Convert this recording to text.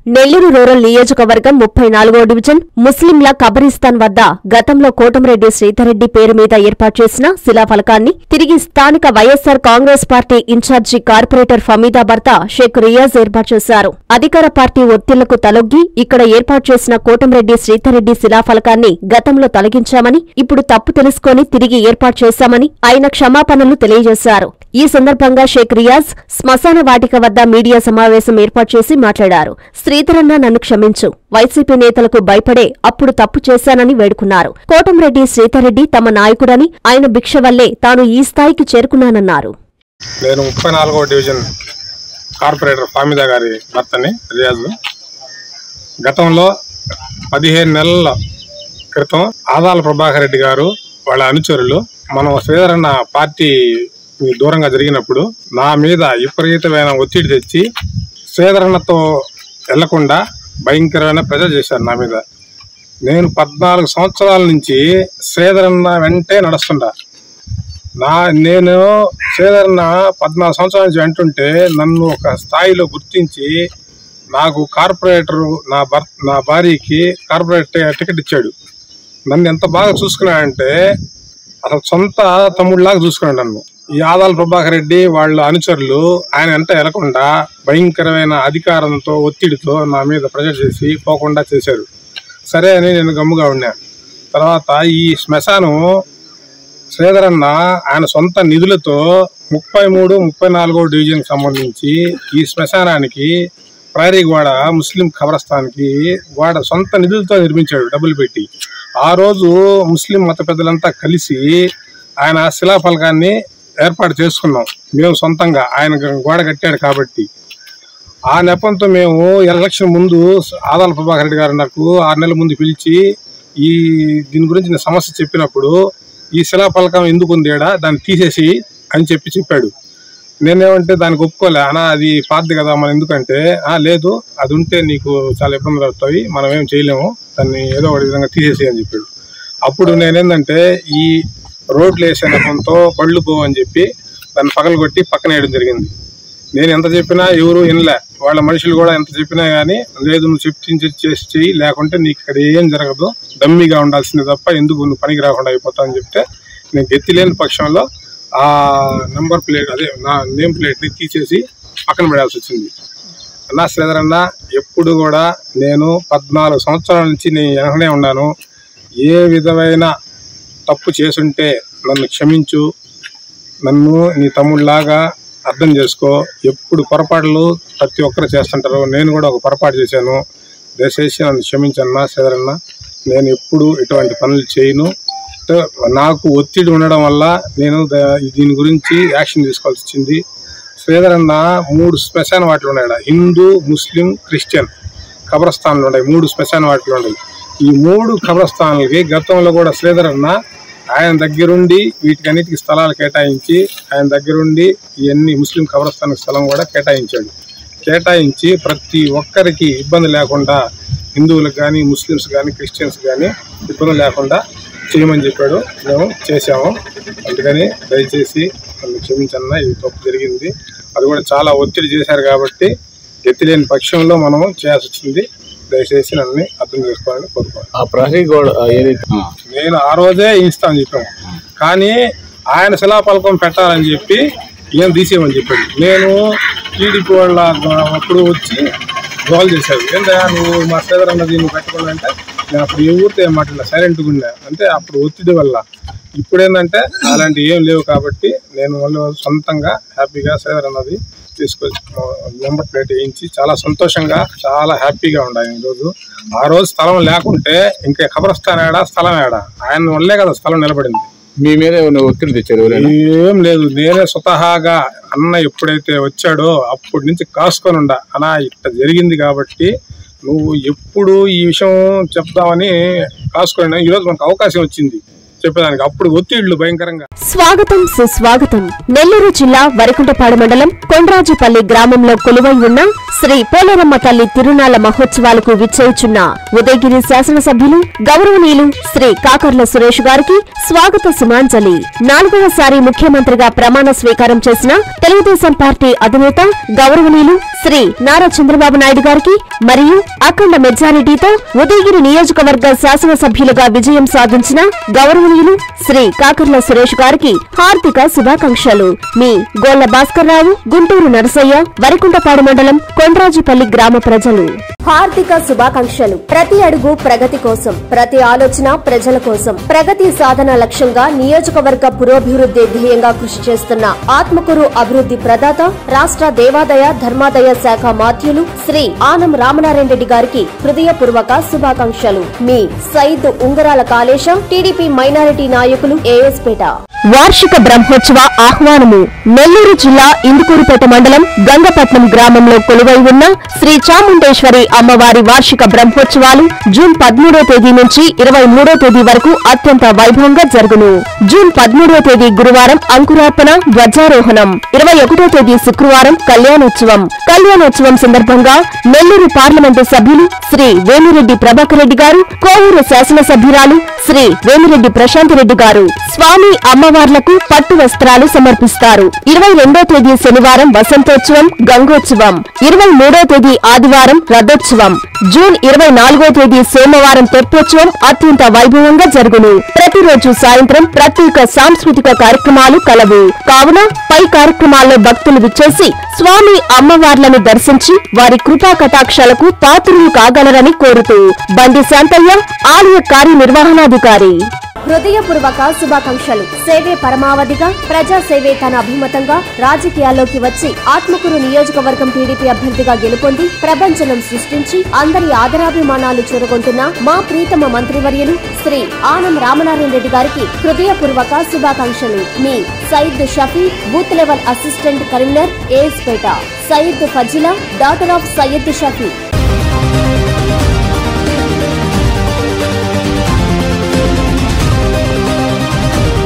Nellore rural నియోజకవర్గం 34వ division ముస్లింల కబరిస్తాన్ వద్ద గతంలో కోటంరెడ్డి శ్రీధర్రెడ్డి పేరు మీద ఏర్పాటు చేసిన శిలాఫలకాన్ని తిరిగి స్థానిక YSR Congress party incharge corporator Fahmida భర్త షేక్ రియాజ్ ఏర్పాటు చేశారు. అధికార పార్టీ ఒత్తిళ్లకు తలొగ్గి ఇక్కడ ఏర్పాటు చేసిన కోటంరెడ్డి శ్రీధర్రెడ్డి శిలాఫలకాన్ని గతంలో తొలగించామని, ఇప్పుడు తప్పు తెలుసుకొని తిరిగి ఏర్పాటు చేశామని ఆయన క్షమాపణలు తెలియజేశారు. ఈ సందర్భంగా షేక్ రియాజ్ శ్మశాన వాటిక వద్ద మీడియా సమావేశం ఏర్పాటు చేసి మాట్లాడారు. శ్రీధరన్న నన్ను క్షమించు, వైసీపీ నేతలకు భయపడే అప్పుడు తప్పు చేశానని వేడుకున్నారు. కోటంరెడ్డి శ్రీధర్రెడ్డి తమ నాయకుడని, ఆయన భిక్ష వల్లే తాను ఈ స్థాయికి చేరుకున్నానన్నారు. నేను 34వ డివిజన్ కార్పొరేటర్ ఫామిదా గారి భర్తని రియాజ్. గతంలో 15 నెలల క్రితం ఆదాల ప్రభాకర్ రెడ్డి గారు వాళ్ళ అనుచరులు మనం శ్రీధరన్న పార్టీ దూరంగా జరిగినప్పుడు నా మీద విపరీతమైన ఒత్తిడి తెచ్చి శ్రీధరన్నతో వెళ్లకుండా భయంకరమైన ప్రెజర్ చేశారు నా మీద. నేను 14 సంవత్సరాల నుంచి శ్రీధరన్న వెంటే నడుస్తుంటా. నేను శ్రీధరన్న 14 సంవత్సరాల నుంచి వెంటుంటే నన్ను ఒక స్థాయిలో గుర్తించి నాకు కార్పొరేటరు నా భార్యకి కార్పొరేటర్ టికెట్ ఇచ్చాడు. నన్ను ఎంత బాగా చూసుకున్నాడంటే అసలు సొంత తమ్ముడిలాగా చూసుకున్నాడు నన్ను. ఈ ఆదాల ప్రభాకర్ రెడ్డి వాళ్ళ అనుచరులు ఆయన వెంట వెళ్లకుండా భయంకరమైన అధికారంతో ఒత్తిడితో నా మీద ప్రెజర్ చేసి పోకుండా చేశారు. సరే అని నేను గమ్ముగా ఉన్నా. తర్వాత ఈ శ్మశానం శ్రీధరన్న ఆయన సొంత నిధులతో 33, 34వ డివిజన్కి సంబంధించి ఈ శ్మశానానికి ప్రహరీ గోడ ముస్లిం ఖబరస్థాన్కి గోడ సొంత నిధులతో నిర్మించాడు డబ్బులు పెట్టి. ఆ రోజు ముస్లిం మత పెద్దలంతా కలిసి ఆయన శిలాఫలకాన్ని ఏర్పాటు చేసుకున్నాం మేము సొంతంగా. ఆయన గోడ కట్టాడు కాబట్టి ఆ నెపంతో మేము ఎలక్షన్ ముందు ఆదాల ప్రభాకర్ రెడ్డి గారు నాకు 6 నెలల ముందు పిలిచి దీని గురించి నేను సమస్య చెప్పినప్పుడు ఈ శిలాఫలకం ఎందుకు ఉంది దాన్ని తీసేసి అని చెప్పాడు. నేనేమంటే దానికి ఒప్పుకోలే. అది పాతది కదా మనం ఎందుకంటే లేదు అది ఉంటే నీకు చాలా ఇబ్బందులు అవుతాయి, మనం ఏం చేయలేము, దాన్ని ఏదో ఒక విధంగా తీసేసి అని చెప్పాడు. అప్పుడు నేనేందంటే ఈ రోడ్లు వేసే నెపంతో బళ్ళు పోవని చెప్పి దాన్ని పగలగొట్టి పక్కన వేయడం జరిగింది. నేను ఎంత చెప్పినా ఎవరు వినలే. వాళ్ళ మనుషులు కూడా ఎంత చెప్పినా కానీ లేదు నువ్వు చేసి చెయ్యి, లేకుంటే నీకు ఇక్కడ ఏం జరగదు, డమ్మీగా ఉండాల్సిందే తప్ప ఎందుకు నువ్వు పనికి రాకుండా అయిపోతావు అని చెప్తే నేను గెత్తి లేని పక్షంలో ఆ నెంబర్ ప్లేట్ నా నేమ్ ప్లేట్ని తీసేసి పక్కన పెడాల్సి వచ్చింది. అన్నా శ్రీధరన్న ఎప్పుడు కూడా నేను 14 సంవత్సరాల నుంచి నేను వెనకనే ఉన్నాను. ఏ విధమైన తప్పు చేసుంటే నన్ను క్షమించు, నన్ను నీ తమ్ముళ్ళలాగా అర్థం చేసుకో. ఎప్పుడు పొరపాట్లు ప్రతి ఒక్కరు చేస్తుంటారు, నేను కూడా ఒక పొరపాటు చేశాను, దయచేసి నన్ను క్షమించన్నా శ్రీధరన్న. నేను ఎప్పుడు ఇటువంటి పనులు చేయను. నాకు ఒత్తిడి ఉండడం వల్ల నేను దీని గురించి యాక్షన్ తీసుకోవాల్సి వచ్చింది. శ్రీధరన్న 3 శ్మశాన వాటిలు ఉన్నాయి. హిందూ, ముస్లిం, క్రిస్టియన్ ఖబరస్థాన్లు ఉన్నాయి. 3 శ్మశాన వాటిలు ఉన్నాయి. ఈ 3 ఖబరస్థాన్లకి గతంలో కూడా శ్రీధరన్న ఆయన దగ్గరుండి వీటికన్నిటికీ స్థలాలు కేటాయించి ఆయన దగ్గరుండి ఇవన్నీ ముస్లిం ఖబరస్థాన్ స్థలం కూడా కేటాయించి ప్రతి ఒక్కరికి ఇబ్బంది లేకుండా, హిందువులకు కానీ ముస్లిమ్స్ కానీ క్రిస్టియన్స్ కానీ ఇబ్బంది లేకుండా చేయమని చెప్పాడు. మేము చేసాము. అందుకని దయచేసి నన్ను క్షమించన్నా, ఇది తప్పు జరిగింది. అది కూడా చాలా ఒత్తిడి చేశారు కాబట్టి ఎత్తిలేని పక్షంలో మనం చేయాల్సి వచ్చింది. దయచేసి నన్ను అర్థం చేసుకోవాలని కోరుకోవాలి. నేను ఆ రోజే ఇస్తామని చెప్పాము, కానీ ఆయన శిలాఫలకం పెట్టాలని చెప్పి ఏం తీసేయమని చెప్పాడు. నేను టీడీపీ వాళ్ళ అప్పుడు వచ్చి గోల్ చేశాడు, ఏంటా నువ్వు మా శ్రీధరన్న దీన్ని పెట్టుకోవాలి అంటే నేను అప్పుడు ఏ ఊరితో ఏం మాట్లాడలే, సైలెంట్గా ఉన్నా. అంటే అప్పుడు ఒత్తిడి వల్ల. ఇప్పుడు ఏంటంటే అలాంటివి ఏం లేవు కాబట్టి నేను మళ్ళీ సొంతంగా హ్యాపీగా శ్రీధరన్నది తీసుకొచ్చి నెంబర్ ప్లేట్ వేయించి చాలా సంతోషంగా చాలా హ్యాపీగా ఉండాలి. ఈరోజు ఆ రోజు స్థలం లేకుంటే ఇంకా ఖబరస్థాన్ స్థలం ఆయన వల్లే కదా స్థలం నిలబడింది. మీ మీద ఒత్తిడి తెచ్చారు? ఏం లేదు, నేనే స్వతహాగా అన్న ఎప్పుడైతే వచ్చాడో అప్పటి నుంచి కాసుకొని ఉండా. అన్నా ఇట్లా జరిగింది కాబట్టి నువ్వు ఎప్పుడు ఈ విషయం చెప్దామని కాసుకొని ఈరోజు మనకు అవకాశం వచ్చింది చెప్పేదానికి. అప్పుడు ఒత్తిళ్లు భయంకరంగా. స్వాగతం సుస్వాగతం. నెల్లూరు జిల్లా వరికుంటపాడు మండలం కొండ్రాజుపల్లి గ్రామంలో కొలువై ఉన్న శ్రీ పోలేరమ్మ తల్లి తిరునాళ్ల మహోత్సవాలకు విచ్చేయుచున్న ఉదయగిరి శాసనసభ్యులు గౌరవనీయులు శ్రీ కాకర్ల సురేష్ గారికి స్వాగత సుమాంజలి. 4వసారి ముఖ్యమంత్రిగా ప్రమాణ స్వీకారం చేసిన తెలుగుదేశం పార్టీ అధినేత గౌరవనీయులు శ్రీ నారా చంద్రబాబు నాయుడు గారికి మరియు అఖండ మెజారిటీతో ఉదయగిరి నియోజకవర్గ శాసనసభ్యులుగా విజయం సాధించిన గౌరవనీయులు శ్రీ కాకర్ల సురేష్ గారికి హార్దిక శుభాకాంక్షలు. మీ గోళ్ల భాస్కర్ రావు, గుంటూరు నరసయ్య, వరికుంటపాడు మండలం కొండ్రాజుపల్లి గ్రామ ప్రజలు. హార్దిక శుభాకాంక్షలు. ప్రతి అడుగు ప్రగతి కోసం, ప్రతి ఆలోచన ప్రజల కోసం, ప్రగతి సాధన లక్ష్యంగా నియోజకవర్గ పురోభివృద్ధి ధ్యేయంగా కృషి చేస్తున్న ఆత్మకూరు అభివృద్ధి ప్రదాత, రాష్ట్ర దేవాదాయ ధర్మాదాయ శాఖ మాధ్యులు శ్రీ ఆనం రామనారాయణ రెడ్డి గారికి హృదయపూర్వక శుభాకాంక్షలు. మీ సైద్ ఉంగరాల కాళేశ, టీడీపీ మైనారిటీ నాయకులు, ఏఎస్పేట. వార్షిక బ్రహ్మోత్సవ ఆహ్వానము. నెల్లూరు జిల్లా ఇందుకూరుపేట మండలం గంగపట్నం గ్రామంలో కొలువై ఉన్న శ్రీ చాముండేశ్వరి అమ్మవారి వార్షిక బ్రహ్మోత్సవాలు జూన్ 13వ తేదీ నుంచి 23వ తేదీ వరకు అత్యంత వైభవంగా జరుగును. జూన్ 13వ తేదీ గురువారం అంకురార్పణ, ధ్వజారోహణం. 21వ తేదీ శుక్రవారం కళ్యాణోత్సవం. కళ్యాణోత్సవం సందర్భంగా నెల్లూరు పార్లమెంటు సభ్యులు శ్రీ వేమిరెడ్డి ప్రభాకర్ రెడ్డి గారు, కోవూరు శాసనసభ్యురాలు శ్రీ వేమిరెడ్డి ప్రశాంత్ రెడ్డి గారు స్వామి అమ్మవార్లకు పట్టు వస్త్రాలు సమర్పిస్తారు. 22వ తేదీ శనివారం వసంతోత్సవం, గంగోత్సవం. 23వ తేదీ ఆదివారం రథోత్సవం. జూన్ 24వ తేదీ సోమవారం తెప్పోత్సవం అత్యంత వైభవంగా జరుగును. ప్రతిరోజు సాయంత్రం ప్రత్యేక సాంస్కృతిక కార్యక్రమాలు కలవు. కావున పై కార్యక్రమాల్లో భక్తులు విచ్చేసి స్వామి అమ్మవార్లను దర్శించి వారి కృపా కటాక్షాలకు పాత్రులు కాగలరని కోరుతూ బండి శాంతయ్య, ఆలయ కార్యనిర్వహణాధికారి. హృదయపూర్వక శుభాకాంక్షలు. సేవే పరమావధిగా, ప్రజాసేవే తన అభిమతంగా రాజకీయాల్లోకి వచ్చి ఆత్మకూరు నియోజకవర్గం టీడీపీ అభ్యర్థిగా గెలుపొంది ప్రపంచనం సృష్టించి అందరి ఆదరాభిమానాలు చూరగొంటున్న మా ప్రీతమ మంత్రివర్యులు శ్రీ ఆనం రామనారాయణ రెడ్డి గారికి హృదయపూర్వక శుభాకాంక్షలు. మీ Sayeed Shafi, booth level assistant convener, ఏఎస్పేట. Sayeed Fazila, daughter of Syed Shafi.